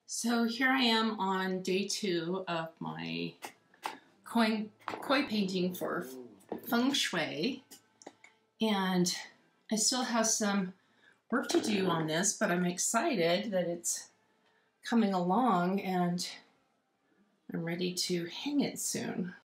So here I am on day 2 of my koi painting for Feng Shui, and I still have some work to do on this, but I'm excited that it's coming along and I'm ready to hang it soon.